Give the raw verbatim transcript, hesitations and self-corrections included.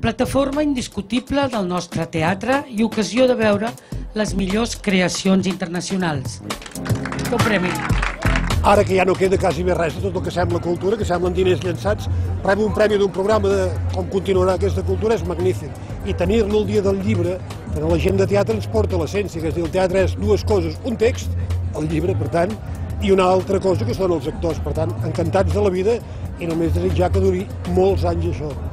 plataforma indiscutible del nostre teatre i ocasió de veure les millors creacions internacionals. Un premi. Ara que ja no queda quasi més res de tot el que sembla cultura, que semblen diners llançats, rebre un premi d'un programa de com continuarà aquesta cultura és magnífic. I tenir-lo el dia del llibre, que la gent de teatre ens porta l'essència, que és dir, el teatre és dues coses, un text, el llibre, per tant, i una altra cosa que són els actors. Per tant, encantats de la vida i només desitjar que duri molts anys això.